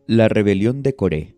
La rebelión de Coré.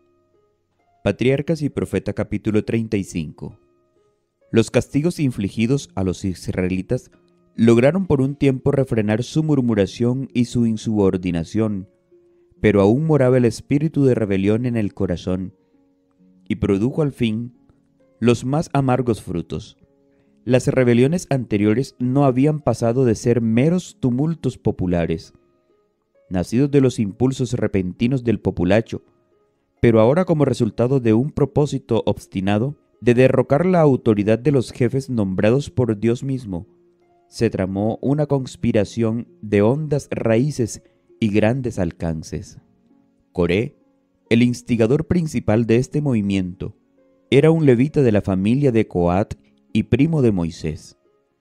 Patriarcas y Profeta capítulo 35. Los castigos infligidos a los israelitas lograron por un tiempo refrenar su murmuración y su insubordinación, pero aún moraba el espíritu de rebelión en el corazón, y produjo al fin los más amargos frutos. Las rebeliones anteriores no habían pasado de ser meros tumultos populares, nacidos de los impulsos repentinos del populacho, pero ahora como resultado de un propósito obstinado de derrocar la autoridad de los jefes nombrados por Dios mismo, se tramó una conspiración de hondas raíces y grandes alcances. Coré, el instigador principal de este movimiento, era un levita de la familia de Coat y primo de Moisés.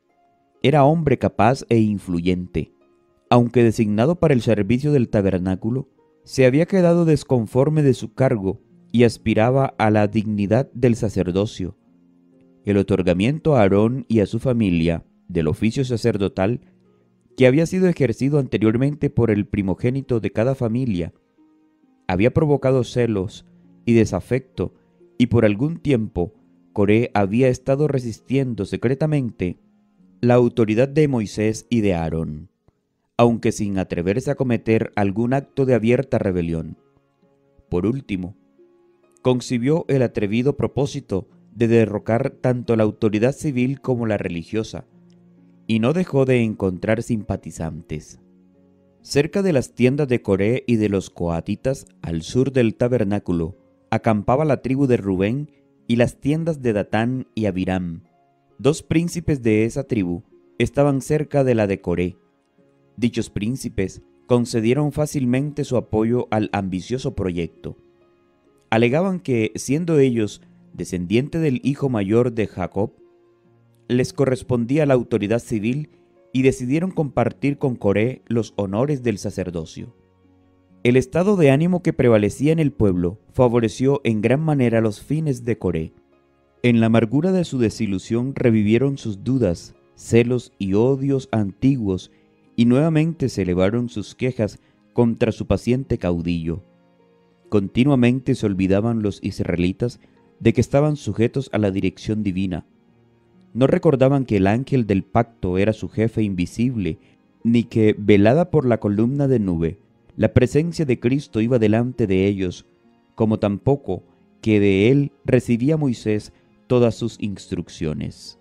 Era hombre capaz e influyente. Aunque designado para el servicio del tabernáculo, se había quedado desconforme de su cargo y aspiraba a la dignidad del sacerdocio. El otorgamiento a Aarón y a su familia del oficio sacerdotal, que había sido ejercido anteriormente por el primogénito de cada familia, había provocado celos y desafecto, y por algún tiempo Coré había estado resistiendo secretamente la autoridad de Moisés y de Aarón, aunque sin atreverse a cometer algún acto de abierta rebelión. Por último, concibió el atrevido propósito de derrocar tanto la autoridad civil como la religiosa, y no dejó de encontrar simpatizantes. Cerca de las tiendas de Coré y de los coatitas, al sur del tabernáculo, acampaba la tribu de Rubén y las tiendas de Datán y Abiram. Dos príncipes de esa tribu estaban cerca de la de Coré. Dichos príncipes concedieron fácilmente su apoyo al ambicioso proyecto. Alegaban que, siendo ellos descendientes del hijo mayor de Jacob, les correspondía la autoridad civil y decidieron compartir con Coré los honores del sacerdocio. El estado de ánimo que prevalecía en el pueblo favoreció en gran manera los fines de Coré. En la amargura de su desilusión revivieron sus dudas, celos y odios antiguos, y nuevamente se elevaron sus quejas contra su paciente caudillo. Continuamente se olvidaban los israelitas de que estaban sujetos a la dirección divina. No recordaban que el ángel del pacto era su jefe invisible, ni que, velada por la columna de nube, la presencia de Cristo iba delante de ellos, como tampoco que de él recibía Moisés todas sus instrucciones.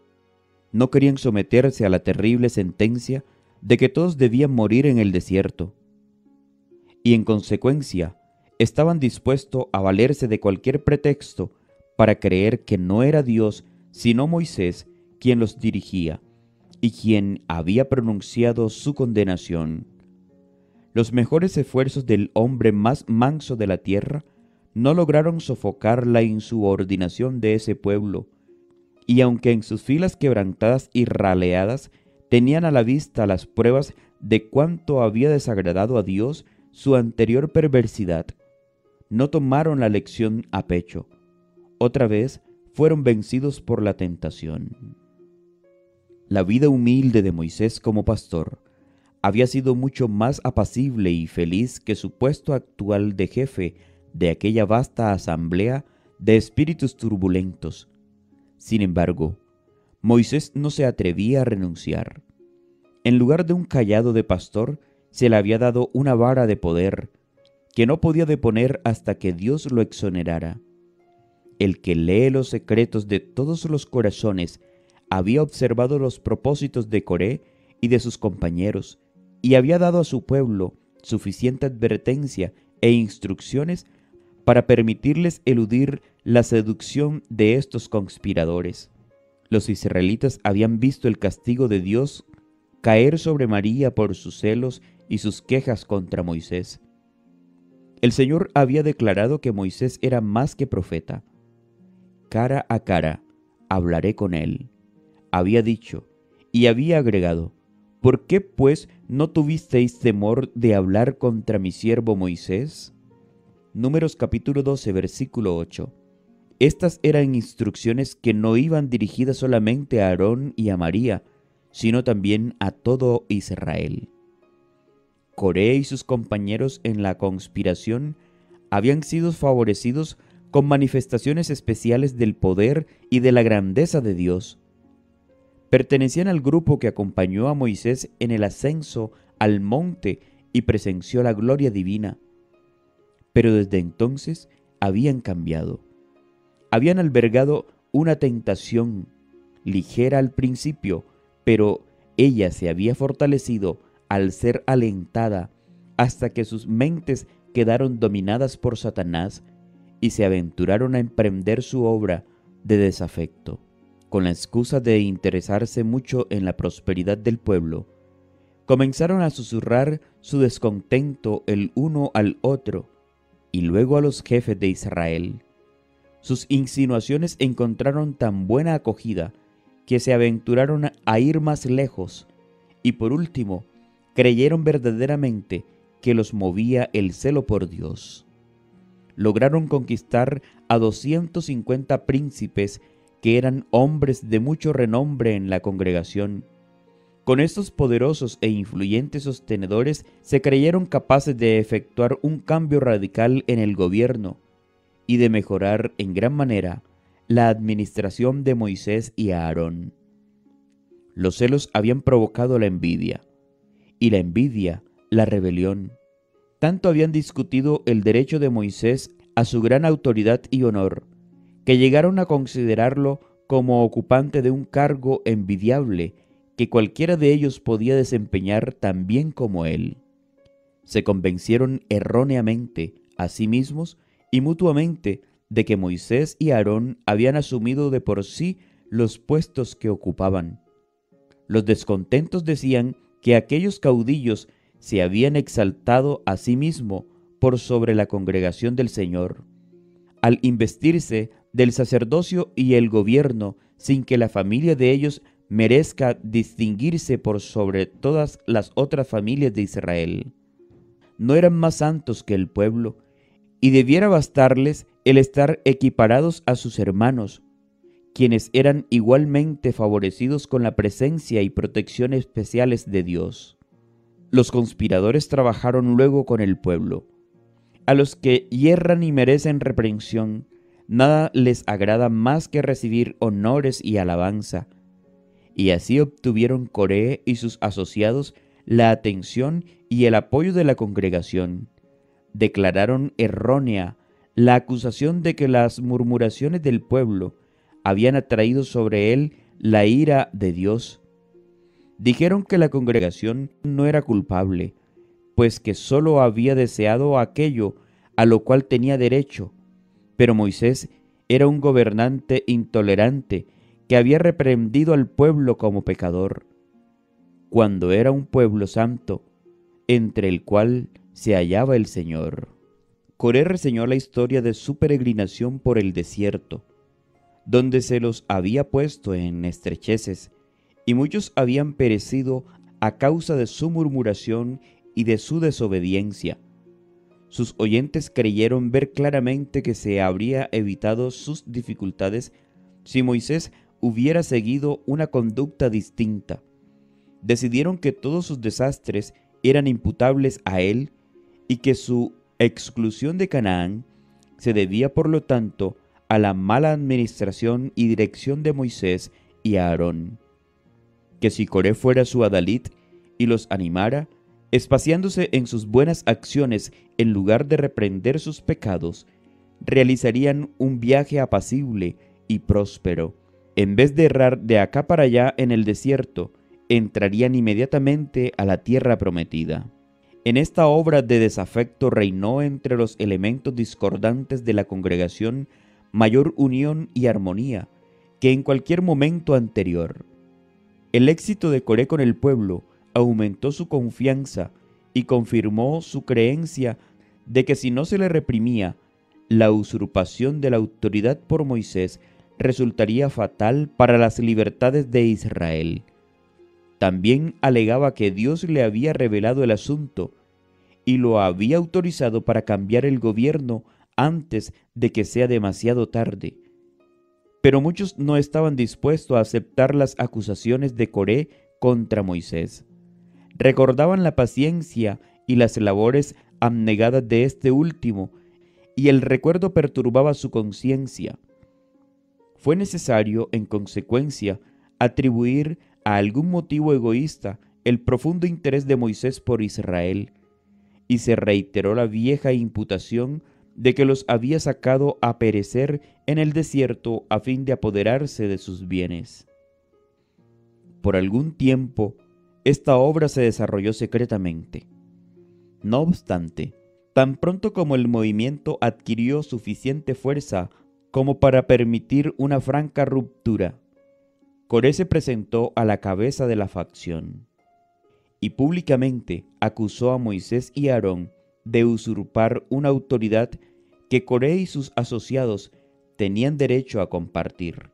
No querían someterse a la terrible sentencia de que todos debían morir en el desierto, y en consecuencia estaban dispuestos a valerse de cualquier pretexto para creer que no era Dios sino Moisés quien los dirigía y quien había pronunciado su condenación. Los mejores esfuerzos del hombre más manso de la tierra no lograron sofocar la insubordinación de ese pueblo, y aunque en sus filas quebrantadas y raleadas tenían a la vista las pruebas de cuánto había desagradado a Dios su anterior perversidad, no tomaron la lección a pecho. Otra vez fueron vencidos por la tentación. La vida humilde de Moisés como pastor había sido mucho más apacible y feliz que su puesto actual de jefe de aquella vasta asamblea de espíritus turbulentos. Sin embargo, Moisés no se atrevía a renunciar. En lugar de un cayado de pastor, se le había dado una vara de poder, que no podía deponer hasta que Dios lo exonerara. El que lee los secretos de todos los corazones había observado los propósitos de Coré y de sus compañeros, y había dado a su pueblo suficiente advertencia e instrucciones para permitirles eludir la seducción de estos conspiradores. Los israelitas habían visto el castigo de Dios caer sobre María por sus celos y sus quejas contra Moisés. El Señor había declarado que Moisés era más que profeta. Cara a cara hablaré con él, había dicho, y había agregado: ¿por qué, pues, no tuvisteis temor de hablar contra mi siervo Moisés? Números capítulo 12, versículo 8. Estas eran instrucciones que no iban dirigidas solamente a Aarón y a María, sino también a todo Israel. Coré y sus compañeros en la conspiración habían sido favorecidos con manifestaciones especiales del poder y de la grandeza de Dios. Pertenecían al grupo que acompañó a Moisés en el ascenso al monte y presenció la gloria divina. Pero desde entonces habían cambiado. Habían albergado una tentación ligera al principio, pero ella se había fortalecido al ser alentada hasta que sus mentes quedaron dominadas por Satanás y se aventuraron a emprender su obra de desafecto. Con la excusa de interesarse mucho en la prosperidad del pueblo, comenzaron a susurrar su descontento el uno al otro y luego a los jefes de Israel. Sus insinuaciones encontraron tan buena acogida que se aventuraron a ir más lejos y por último creyeron verdaderamente que los movía el celo por Dios. Lograron conquistar a 250 príncipes que eran hombres de mucho renombre en la congregación. Con estos poderosos e influyentes sostenedores se creyeron capaces de efectuar un cambio radical en el gobierno y de mejorar en gran manera la administración de Moisés y Aarón. Los celos habían provocado la envidia, y la envidia la rebelión. Tanto habían discutido el derecho de Moisés a su gran autoridad y honor, que llegaron a considerarlo como ocupante de un cargo envidiable que cualquiera de ellos podía desempeñar tan bien como él. Se convencieron erróneamente a sí mismos y mutuamente de que Moisés y Aarón habían asumido de por sí los puestos que ocupaban. Los descontentos decían que aquellos caudillos se habían exaltado a sí mismos por sobre la congregación del Señor, al investirse del sacerdocio y el gobierno sin que la familia de ellos merezca distinguirse por sobre todas las otras familias de Israel. No eran más santos que el pueblo, y debiera bastarles el estar equiparados a sus hermanos, quienes eran igualmente favorecidos con la presencia y protección especiales de Dios. Los conspiradores trabajaron luego con el pueblo. A los que yerran y merecen reprensión, nada les agrada más que recibir honores y alabanza. Y así obtuvieron Coré y sus asociados la atención y el apoyo de la congregación. Declararon errónea la acusación de que las murmuraciones del pueblo habían atraído sobre él la ira de Dios. Dijeron que la congregación no era culpable, pues que sólo había deseado aquello a lo cual tenía derecho, pero Moisés era un gobernante intolerante que había reprendido al pueblo como pecador, cuando era un pueblo santo, entre el cual se hallaba el Señor. Coré reseñó la historia de su peregrinación por el desierto, donde se los había puesto en estrecheces, y muchos habían perecido a causa de su murmuración y de su desobediencia. Sus oyentes creyeron ver claramente que se habría evitado sus dificultades si Moisés hubiera seguido una conducta distinta. Decidieron que todos sus desastres eran imputables a él y que su exclusión de Canaán se debía por lo tanto a la mala administración y dirección de Moisés y Aarón. Que si Coré fuera su adalid y los animara, espaciándose en sus buenas acciones en lugar de reprender sus pecados, realizarían un viaje apacible y próspero. En vez de errar de acá para allá en el desierto, entrarían inmediatamente a la tierra prometida. En esta obra de desafecto reinó entre los elementos discordantes de la congregación mayor unión y armonía que en cualquier momento anterior. El éxito de Coré con el pueblo aumentó su confianza y confirmó su creencia de que si no se le reprimía, la usurpación de la autoridad por Moisés resultaría fatal para las libertades de Israel. También alegaba que Dios le había revelado el asunto y lo había autorizado para cambiar el gobierno antes de que sea demasiado tarde. Pero muchos no estaban dispuestos a aceptar las acusaciones de Coré contra Moisés. Recordaban la paciencia y las labores abnegadas de este último, y el recuerdo perturbaba su conciencia. Fue necesario, en consecuencia, atribuir a algún motivo egoísta el profundo interés de Moisés por Israel, y se reiteró la vieja imputación de que los había sacado a perecer en el desierto a fin de apoderarse de sus bienes. Por algún tiempo, esta obra se desarrolló secretamente. No obstante, tan pronto como el movimiento adquirió suficiente fuerza como para permitir una franca ruptura, Coré se presentó a la cabeza de la facción y públicamente acusó a Moisés y Aarón de usurpar una autoridad que Coré y sus asociados tenían derecho a compartir.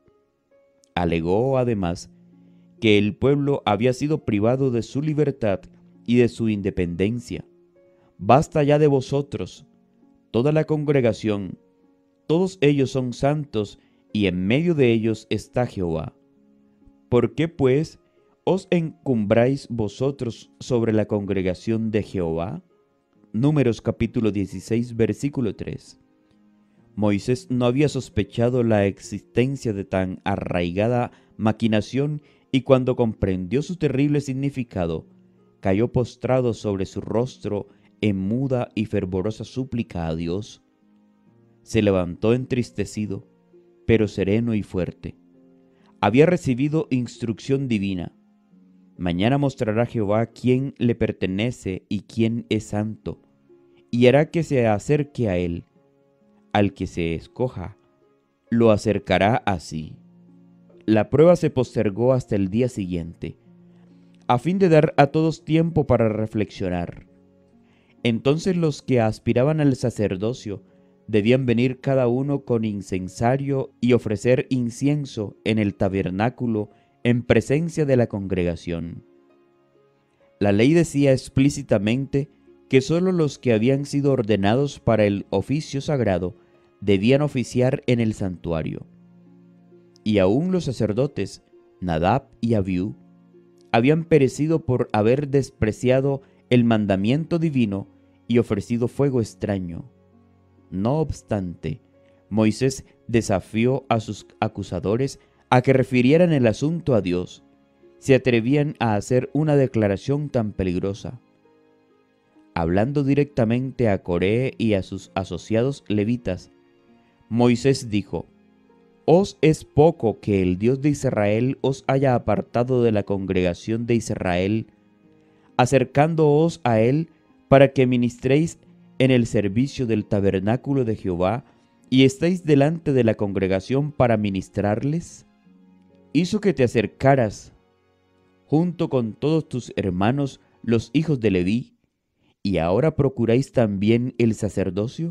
Alegó además que el pueblo había sido privado de su libertad y de su independencia. Basta ya de vosotros, toda la congregación, todos ellos son santos y en medio de ellos está Jehová. ¿Por qué pues os encumbráis vosotros sobre la congregación de Jehová? Números capítulo 16, versículo 3. Moisés no había sospechado la existencia de tan arraigada maquinación y cuando comprendió su terrible significado, cayó postrado sobre su rostro en muda y fervorosa súplica a Dios. Se levantó entristecido, pero sereno y fuerte. Había recibido instrucción divina. Mañana mostrará Jehová quién le pertenece y quién es santo, y hará que se acerque a él. Al que se escoja, lo acercará así. La prueba se postergó hasta el día siguiente, a fin de dar a todos tiempo para reflexionar. Entonces los que aspiraban al sacerdocio debían venir cada uno con incensario y ofrecer incienso en el tabernáculo en presencia de la congregación. La ley decía explícitamente que sólo los que habían sido ordenados para el oficio sagrado debían oficiar en el santuario. Y aún los sacerdotes, Nadab y Abiú, habían perecido por haber despreciado el mandamiento divino y ofrecido fuego extraño. No obstante, Moisés desafió a sus acusadores a que refirieran el asunto a Dios, si atrevían a hacer una declaración tan peligrosa. Hablando directamente a Coré y a sus asociados levitas, Moisés dijo: «¿Os es poco que el Dios de Israel os haya apartado de la congregación de Israel, acercándoos a él para que ministréis en el servicio del tabernáculo de Jehová y estáis delante de la congregación para ministrarles? Hizo que te acercaras junto con todos tus hermanos, los hijos de Leví, y ahora procuráis también el sacerdocio.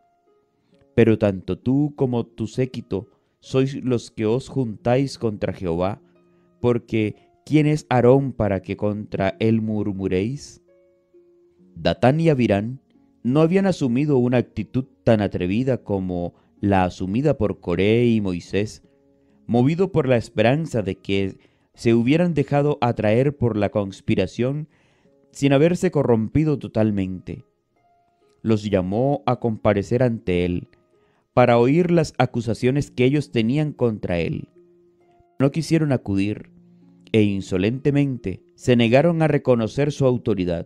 Pero tanto tú como tu séquito sois los que os juntáis contra Jehová, porque ¿quién es Aarón para que contra él murmuréis?» Datán y Abirán no habían asumido una actitud tan atrevida como la asumida por Coré y Moisés, movido por la esperanza de que se hubieran dejado atraer por la conspiración sin haberse corrompido totalmente. Los llamó a comparecer ante él, para oír las acusaciones que ellos tenían contra él. No quisieron acudir, e insolentemente se negaron a reconocer su autoridad.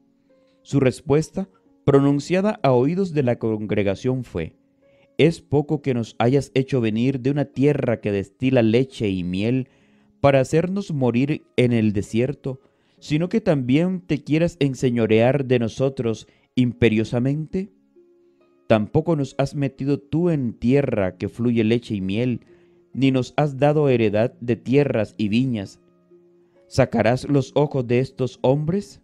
Su respuesta, pronunciada a oídos de la congregación, fue: «Es poco que nos hayas hecho venir de una tierra que destila leche y miel para hacernos morir en el desierto, sino que también te quieras enseñorear de nosotros imperiosamente. Tampoco nos has metido tú en tierra que fluye leche y miel, ni nos has dado heredad de tierras y viñas. ¿Sacarás los ojos de estos hombres?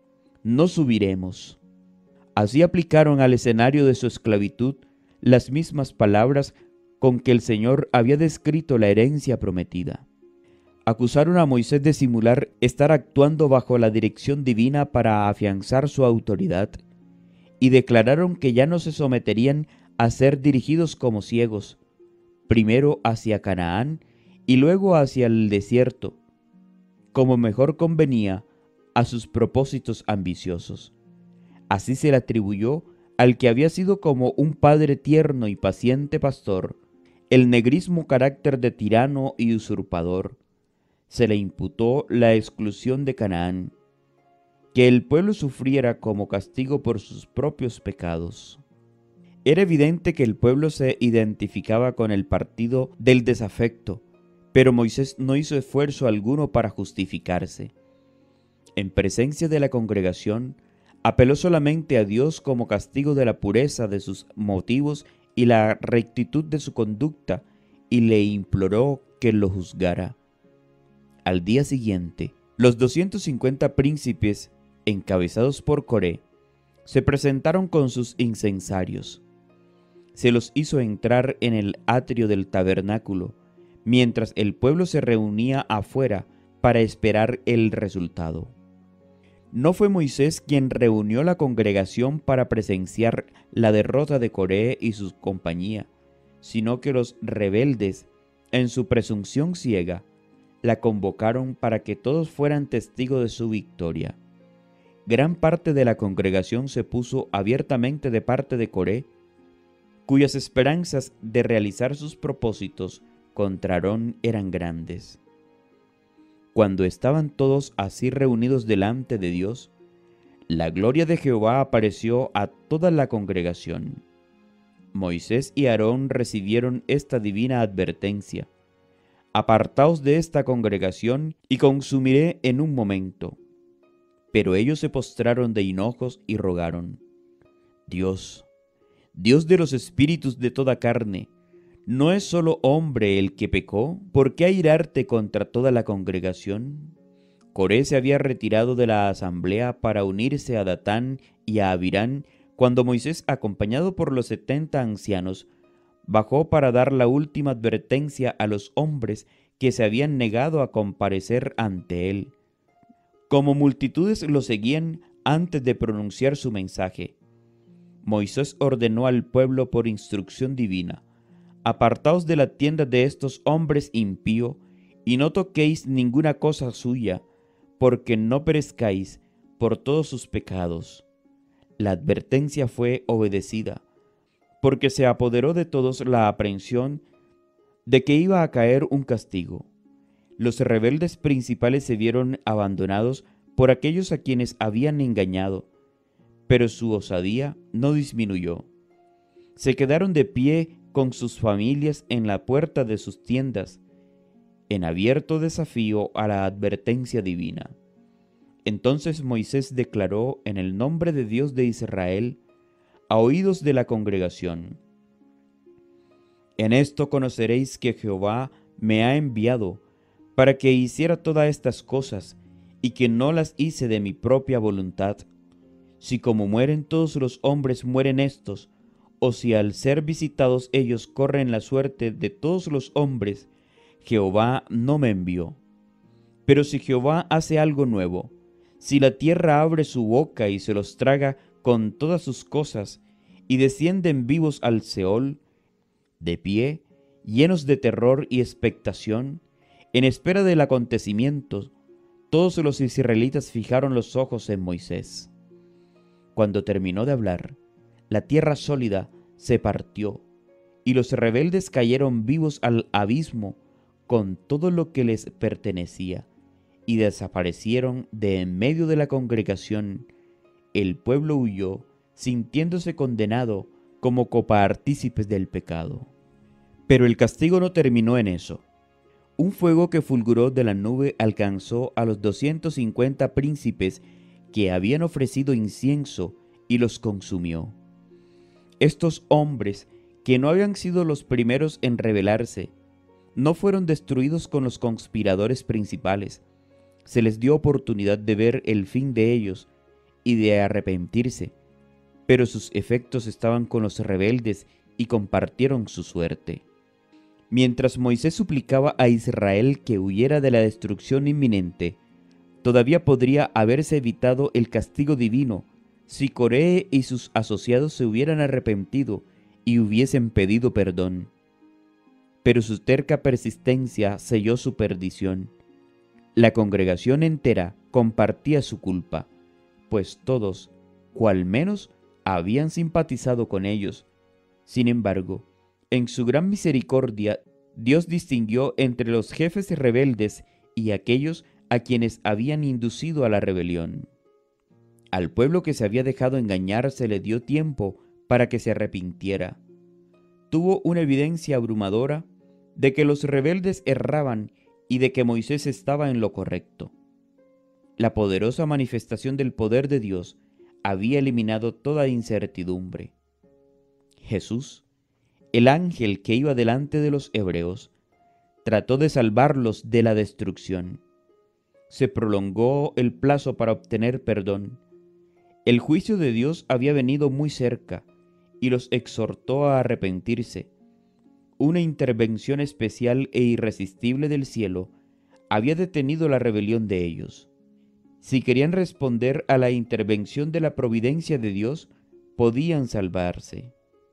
No subiremos». Así aplicaron al escenario de su esclavitud las mismas palabras con que el Señor había descrito la herencia prometida. Acusaron a Moisés de simular estar actuando bajo la dirección divina para afianzar su autoridad, y declararon que ya no se someterían a ser dirigidos como ciegos, primero hacia Canaán y luego hacia el desierto, como mejor convenía a sus propósitos ambiciosos. Así se le atribuyó al que había sido como un padre tierno y paciente pastor, el negrismo carácter de tirano y usurpador. Se le imputó la exclusión de Canaán, que el pueblo sufriera como castigo por sus propios pecados. Era evidente que el pueblo se identificaba con el partido del desafecto, pero Moisés no hizo esfuerzo alguno para justificarse. En presencia de la congregación, apeló solamente a Dios como castigo de la pureza de sus motivos y la rectitud de su conducta, y le imploró que lo juzgara. Al día siguiente, los 250 príncipes, encabezados por Coré, se presentaron con sus incensarios. Se los hizo entrar en el atrio del tabernáculo, mientras el pueblo se reunía afuera para esperar el resultado. No fue Moisés quien reunió la congregación para presenciar la derrota de Coré y su compañía, sino que los rebeldes, en su presunción ciega, la convocaron para que todos fueran testigos de su victoria. Gran parte de la congregación se puso abiertamente de parte de Coré, cuyas esperanzas de realizar sus propósitos contra Aarón eran grandes. Cuando estaban todos así reunidos delante de Dios, la gloria de Jehová apareció a toda la congregación. Moisés y Aarón recibieron esta divina advertencia: apartaos de esta congregación y consumiré en un momento. Pero ellos se postraron de hinojos y rogaron: Dios, Dios de los espíritus de toda carne, ¿no es solo hombre el que pecó? ¿Por qué airarte contra toda la congregación? Coré se había retirado de la asamblea para unirse a Datán y a Abirán cuando Moisés, acompañado por los 70 ancianos, bajó para dar la última advertencia a los hombres que se habían negado a comparecer ante él. Como multitudes lo seguían antes de pronunciar su mensaje, Moisés ordenó al pueblo por instrucción divina: apartaos de la tienda de estos hombres impíos, y no toquéis ninguna cosa suya, porque no perezcáis por todos sus pecados. La advertencia fue obedecida, porque se apoderó de todos la aprensión de que iba a caer un castigo. Los rebeldes principales se vieron abandonados por aquellos a quienes habían engañado, pero su osadía no disminuyó. Se quedaron de pie con sus familias en la puerta de sus tiendas, en abierto desafío a la advertencia divina. Entonces Moisés declaró en el nombre de Dios de Israel, a oídos de la congregación: en esto conoceréis que Jehová me ha enviado para que hiciera todas estas cosas, y que no las hice de mi propia voluntad. Si como mueren todos los hombres mueren estos, o si al ser visitados ellos corren la suerte de todos los hombres, Jehová no me envió. Pero si Jehová hace algo nuevo, si la tierra abre su boca y se los traga con todas sus cosas, y descienden vivos al Seol, de pie, llenos de terror y expectación, en espera del acontecimiento, todos los israelitas fijaron los ojos en Moisés. Cuando terminó de hablar, la tierra sólida se partió, y los rebeldes cayeron vivos al abismo con todo lo que les pertenecía, y desaparecieron de en medio de la congregación. El pueblo huyó, sintiéndose condenado como copartícipes del pecado. Pero el castigo no terminó en eso. Un fuego que fulguró de la nube alcanzó a los 250 príncipes que habían ofrecido incienso y los consumió. Estos hombres, que no habían sido los primeros en rebelarse, no fueron destruidos con los conspiradores principales. Se les dio oportunidad de ver el fin de ellos y de arrepentirse, pero sus efectos estaban con los rebeldes y compartieron su suerte. Mientras Moisés suplicaba a Israel que huyera de la destrucción inminente, todavía podría haberse evitado el castigo divino si Coré y sus asociados se hubieran arrepentido y hubiesen pedido perdón. Pero su terca persistencia selló su perdición. La congregación entera compartía su culpa, pues todos, cual menos habían simpatizado con ellos. Sin embargo, en su gran misericordia, Dios distinguió entre los jefes rebeldes y aquellos a quienes habían inducido a la rebelión. Al pueblo que se había dejado engañar se le dio tiempo para que se arrepintiera. Tuvo una evidencia abrumadora de que los rebeldes erraban y de que Moisés estaba en lo correcto. La poderosa manifestación del poder de Dios había eliminado toda incertidumbre. Jesús, el ángel que iba delante de los hebreos, trató de salvarlos de la destrucción. Se prolongó el plazo para obtener perdón. El juicio de Dios había venido muy cerca y los exhortó a arrepentirse. Una intervención especial e irresistible del cielo había detenido la rebelión de ellos. Si querían responder a la intervención de la providencia de Dios, podían salvarse.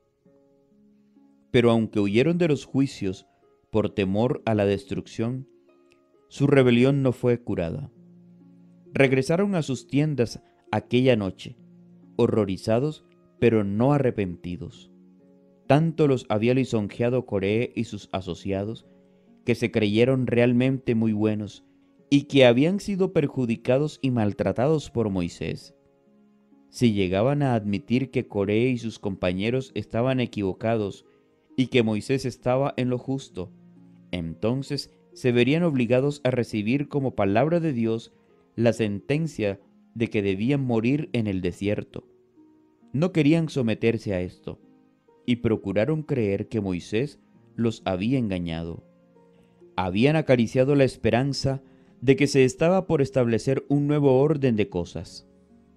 Pero aunque huyeron de los juicios por temor a la destrucción, su rebelión no fue curada. Regresaron a sus tiendas aquella noche, horrorizados, pero no arrepentidos. Tanto los había lisonjeado Coré y sus asociados, que se creyeron realmente muy buenos y que habían sido perjudicados y maltratados por Moisés. Si llegaban a admitir que Coré y sus compañeros estaban equivocados y que Moisés estaba en lo justo, entonces se verían obligados a recibir como palabra de Dios la sentencia de que debían morir en el desierto. No querían someterse a esto y procuraron creer que Moisés los había engañado. Habían acariciado la esperanza de que se estaba por establecer un nuevo orden de cosas,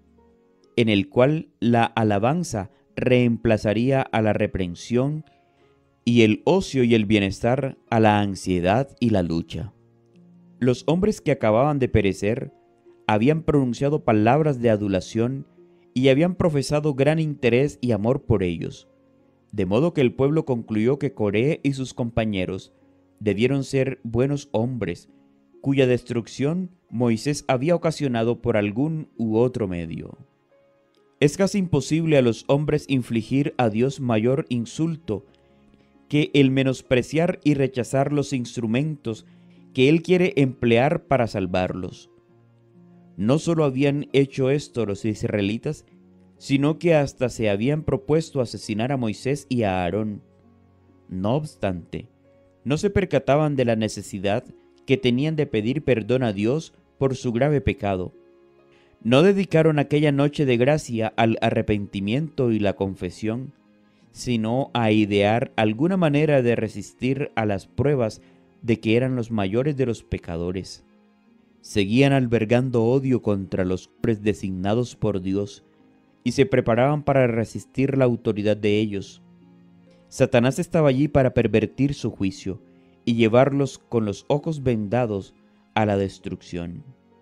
en el cual la alabanza reemplazaría a la reprensión y el ocio y el bienestar a la ansiedad y la lucha. Los hombres que acababan de perecer habían pronunciado palabras de adulación y habían profesado gran interés y amor por ellos, de modo que el pueblo concluyó que Coré y sus compañeros debieron ser buenos hombres, cuya destrucción Moisés había ocasionado por algún u otro medio. Es casi imposible a los hombres infligir a Dios mayor insulto que el menospreciar y rechazar los instrumentos que Él quiere emplear para salvarlos. No solo habían hecho esto los israelitas, sino que hasta se habían propuesto asesinar a Moisés y a Aarón. No obstante, no se percataban de la necesidad que tenían de pedir perdón a Dios por su grave pecado. No dedicaron aquella noche de gracia al arrepentimiento y la confesión, sino a idear alguna manera de resistir a las pruebas de que eran los mayores de los pecadores. Seguían albergando odio contra los hombres designados por Dios y se preparaban para resistir la autoridad de ellos. Satanás estaba allí para pervertir su juicio y llevarlos con los ojos vendados a la destrucción.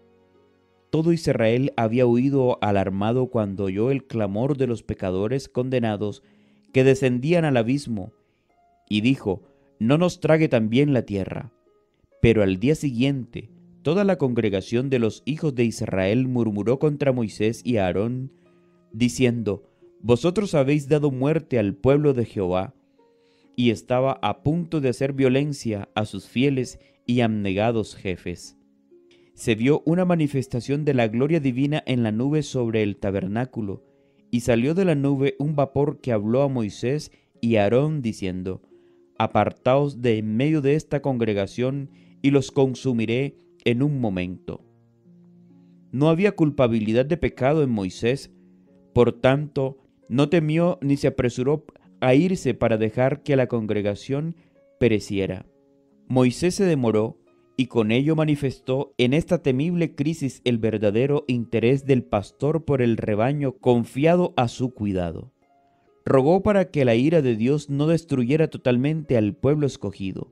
Todo Israel había huido alarmado cuando oyó el clamor de los pecadores condenados que descendían al abismo, y dijo: «No nos trague también la tierra». Pero al día siguiente, toda la congregación de los hijos de Israel murmuró contra Moisés y Aarón, diciendo: «Vosotros habéis dado muerte al pueblo de Jehová», y estaba a punto de hacer violencia a sus fieles y abnegados jefes. Se vio una manifestación de la gloria divina en la nube sobre el tabernáculo, y salió de la nube un vapor que habló a Moisés y a Aarón diciendo: «Apartaos de en medio de esta congregación, y los consumiré en un momento». No había culpabilidad de pecado en Moisés, por tanto, no temió ni se apresuró a irse para dejar que la congregación pereciera. Moisés se demoró y con ello manifestó en esta temible crisis el verdadero interés del pastor por el rebaño confiado a su cuidado. Rogó para que la ira de Dios no destruyera totalmente al pueblo escogido.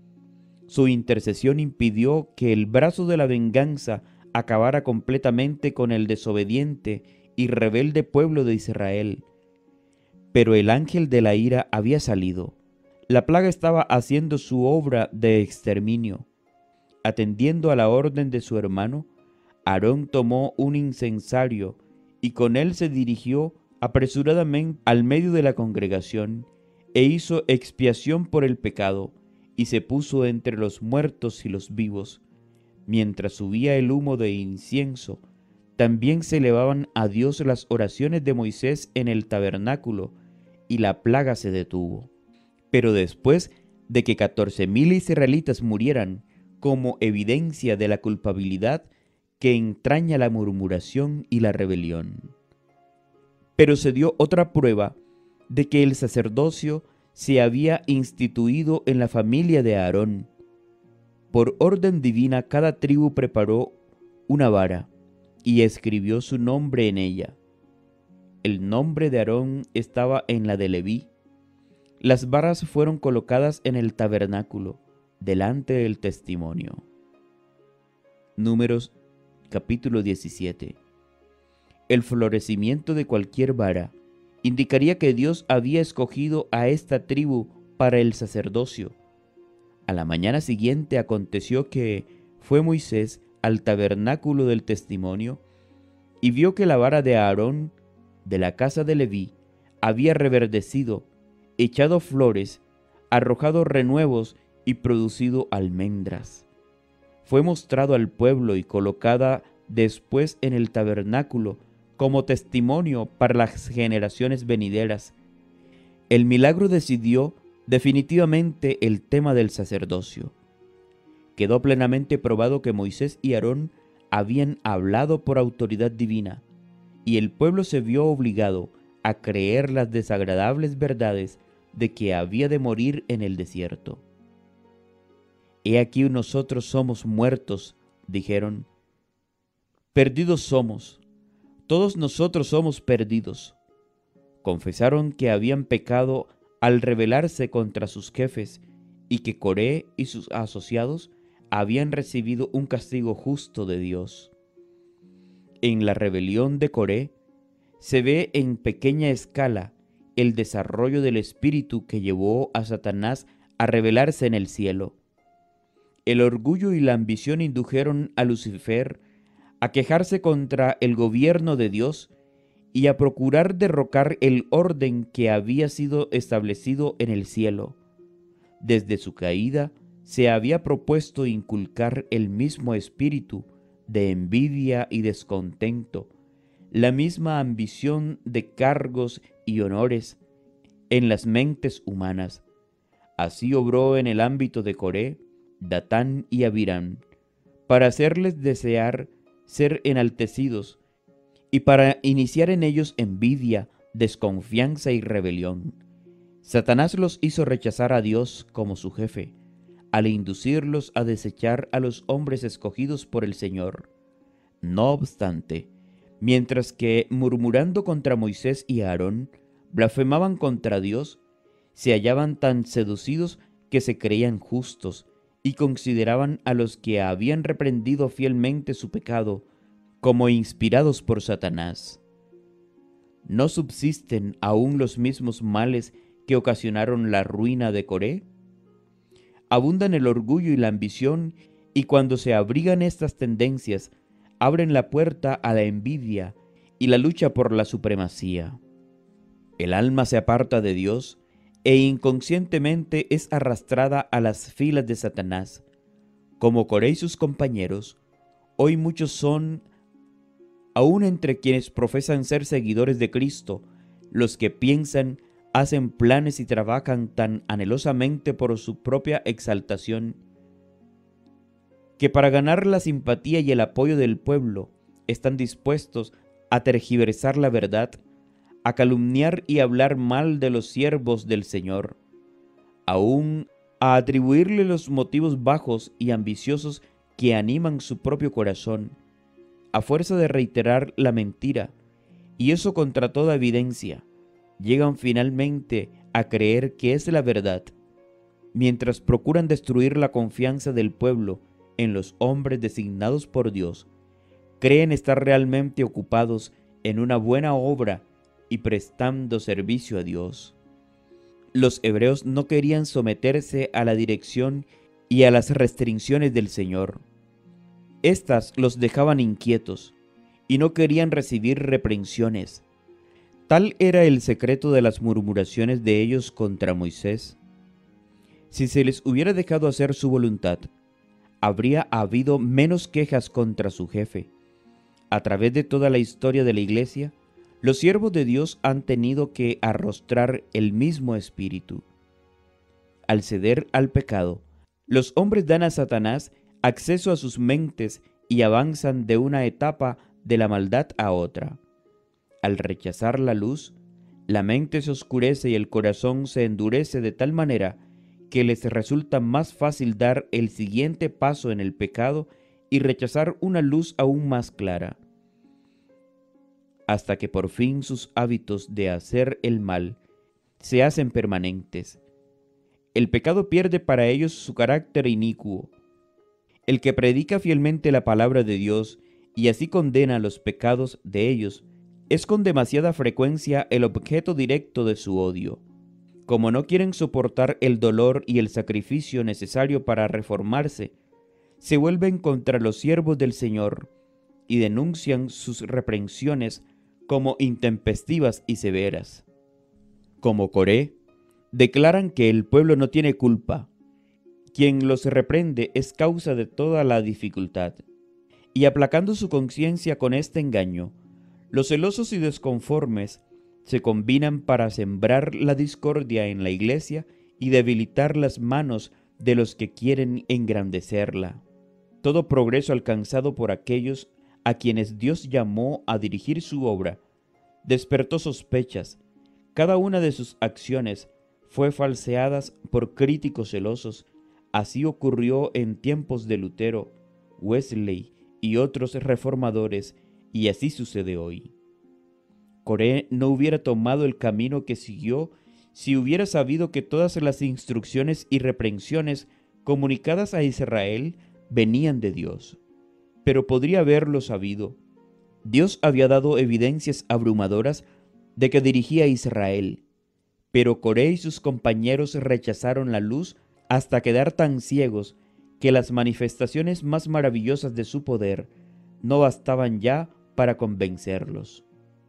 Su intercesión impidió que el brazo de la venganza acabara completamente con el desobediente y rebelde pueblo de Israel. Pero el ángel de la ira había salido. La plaga estaba haciendo su obra de exterminio. Atendiendo a la orden de su hermano, Aarón tomó un incensario y con él se dirigió apresuradamente al medio de la congregación, e hizo expiación por el pecado, y se puso entre los muertos y los vivos. Mientras subía el humo de incienso, también se elevaban a Dios las oraciones de Moisés en el tabernáculo, y la plaga se detuvo. Pero después de que 14,000 israelitas murieran, como evidencia de la culpabilidad que entraña la murmuración y la rebelión. Pero se dio otra prueba de que el sacerdocio se había instituido en la familia de Aarón. Por orden divina, cada tribu preparó una vara y escribió su nombre en ella. El nombre de Aarón estaba en la de Leví. Las varas fueron colocadas en el tabernáculo, delante del testimonio. Números capítulo 17. El florecimiento de cualquier vara indicaría que Dios había escogido a esta tribu para el sacerdocio. A la mañana siguiente aconteció que fue Moisés al tabernáculo del testimonio y vio que la vara de Aarón, de la casa de Leví, había reverdecido, echado flores, arrojado renuevos y producido almendras. Fue mostrado al pueblo y colocada después en el tabernáculo como testimonio para las generaciones venideras. El milagro decidió definitivamente el tema del sacerdocio. Quedó plenamente probado que Moisés y Aarón habían hablado por autoridad divina, y el pueblo se vio obligado a creer las desagradables verdades de que había de morir en el desierto. «He aquí nosotros somos muertos», dijeron. «Perdidos somos, todos nosotros somos perdidos». Confesaron que habían pecado al rebelarse contra sus jefes y que Coré y sus asociados habían recibido un castigo justo de Dios. En la rebelión de Coré se ve en pequeña escala el desarrollo del espíritu que llevó a Satanás a rebelarse en el cielo. El orgullo y la ambición indujeron a Lucifer a quejarse contra el gobierno de Dios y a procurar derrocar el orden que había sido establecido en el cielo. Desde su caída se había propuesto inculcar el mismo espíritu de envidia y descontento, la misma ambición de cargos y honores en las mentes humanas. Así obró en el ámbito de Coré, Datán y Abirán, para hacerles desear ser enaltecidos y para iniciar en ellos envidia, desconfianza y rebelión. Satanás los hizo rechazar a Dios como su jefe, al inducirlos a desechar a los hombres escogidos por el Señor. No obstante, mientras que, murmurando contra Moisés y Aarón, blasfemaban contra Dios, se hallaban tan seducidos que se creían justos y consideraban a los que habían reprendido fielmente su pecado como inspirados por Satanás. ¿No subsisten aún los mismos males que ocasionaron la ruina de Coré? Abundan el orgullo y la ambición, y cuando se abrigan estas tendencias, abren la puerta a la envidia y la lucha por la supremacía. El alma se aparta de Dios e inconscientemente es arrastrada a las filas de Satanás. Como Coré y sus compañeros, hoy muchos son, aún entre quienes profesan ser seguidores de Cristo, los que piensan, hacen planes y trabajan tan anhelosamente por su propia exaltación, que para ganar la simpatía y el apoyo del pueblo están dispuestos a tergiversar la verdad, a calumniar y hablar mal de los siervos del Señor, aún a atribuirle los motivos bajos y ambiciosos que animan su propio corazón, a fuerza de reiterar la mentira, y eso contra toda evidencia, llegan finalmente a creer que es la verdad, mientras procuran destruir la confianza del pueblo en los hombres designados por Dios. Creen estar realmente ocupados en una buena obra y prestando servicio a Dios. Los hebreos no querían someterse a la dirección y a las restricciones del Señor. Estas los dejaban inquietos, y no querían recibir reprensiones. Tal era el secreto de las murmuraciones de ellos contra Moisés. Si se les hubiera dejado hacer su voluntad, habría habido menos quejas contra su jefe. A través de toda la historia de la Iglesia, los siervos de Dios han tenido que arrostrar el mismo espíritu. Al ceder al pecado, los hombres dan a Satanás acceso a sus mentes y avanzan de una etapa de la maldad a otra. Al rechazar la luz, la mente se oscurece y el corazón se endurece de tal manera que les resulta más fácil dar el siguiente paso en el pecado y rechazar una luz aún más clara, hasta que por fin sus hábitos de hacer el mal se hacen permanentes. El pecado pierde para ellos su carácter inicuo. El que predica fielmente la palabra de Dios y así condena los pecados de ellos, es con demasiada frecuencia el objeto directo de su odio. Como no quieren soportar el dolor y el sacrificio necesario para reformarse, se vuelven contra los siervos del Señor y denuncian sus reprensiones como intempestivas y severas. Como Coré, declaran que el pueblo no tiene culpa. Quien los reprende es causa de toda la dificultad. Y aplacando su conciencia con este engaño, los celosos y desconformes se combinan para sembrar la discordia en la iglesia y debilitar las manos de los que quieren engrandecerla. Todo progreso alcanzado por aquellos a quienes Dios llamó a dirigir su obra despertó sospechas. Cada una de sus acciones fue falseadas por críticos celosos. Así ocurrió en tiempos de Lutero, Wesley y otros reformadores, y así sucede hoy. Coré no hubiera tomado el camino que siguió si hubiera sabido que todas las instrucciones y reprensiones comunicadas a Israel venían de Dios. Pero podría haberlo sabido. Dios había dado evidencias abrumadoras de que dirigía a Israel, pero Coré y sus compañeros rechazaron la luz hasta quedar tan ciegos que las manifestaciones más maravillosas de su poder no bastaban ya para convencerlos.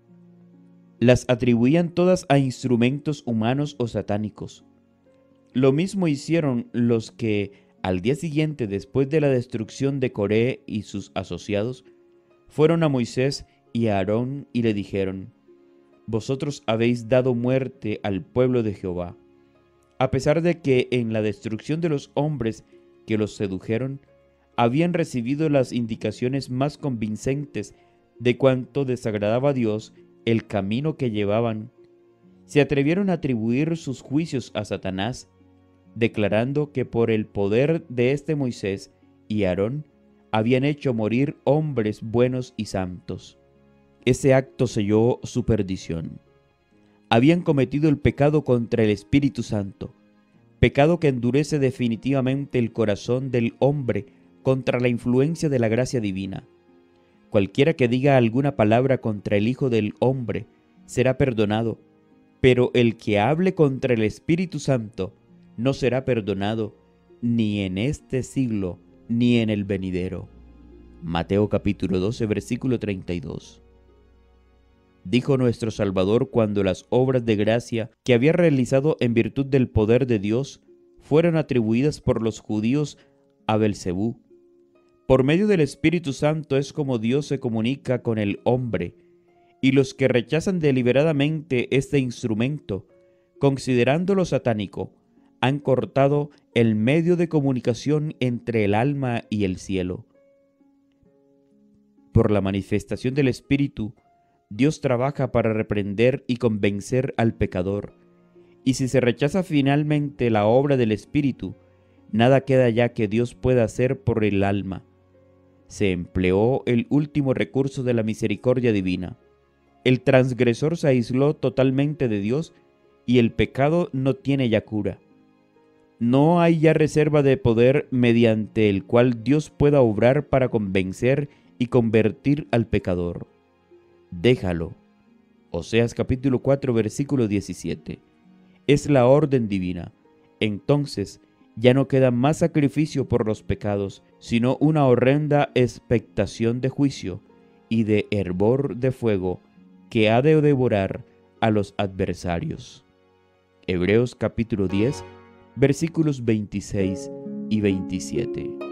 Las atribuían todas a instrumentos humanos o satánicos. Lo mismo hicieron los que, al día siguiente después de la destrucción de Coré y sus asociados, fueron a Moisés y a Aarón y le dijeron: «Vosotros habéis dado muerte al pueblo de Jehová». A pesar de que en la destrucción de los hombres que los sedujeron, habían recibido las indicaciones más convincentes de cuánto desagradaba a Dios el camino que llevaban, se atrevieron a atribuir sus juicios a Satanás, declarando que por el poder de este Moisés y Aarón habían hecho morir hombres buenos y santos. Ese acto selló su perdición. Habían cometido el pecado contra el Espíritu Santo, pecado que endurece definitivamente el corazón del hombre contra la influencia de la gracia divina. Cualquiera que diga alguna palabra contra el Hijo del Hombre será perdonado, pero el que hable contra el Espíritu Santo no será perdonado ni en este siglo ni en el venidero. Mateo capítulo 12, versículo 32. Dijo nuestro Salvador cuando las obras de gracia que había realizado en virtud del poder de Dios fueron atribuidas por los judíos a Belcebú. Por medio del Espíritu Santo es como Dios se comunica con el hombre, y los que rechazan deliberadamente este instrumento, considerándolo satánico, han cortado el medio de comunicación entre el alma y el cielo. Por la manifestación del Espíritu, Dios trabaja para reprender y convencer al pecador, y si se rechaza finalmente la obra del Espíritu, nada queda ya que Dios pueda hacer por el alma. Se empleó el último recurso de la misericordia divina. El transgresor se aisló totalmente de Dios y el pecado no tiene ya cura. No hay ya reserva de poder mediante el cual Dios pueda obrar para convencer y convertir al pecador. Déjalo. Oseas capítulo 4, versículo 17. Es la orden divina. Entonces ya no queda más sacrificio por los pecados, sino una horrenda expectación de juicio y de hervor de fuego que ha de devorar a los adversarios. Hebreos capítulo 10, versículos 26 y 27.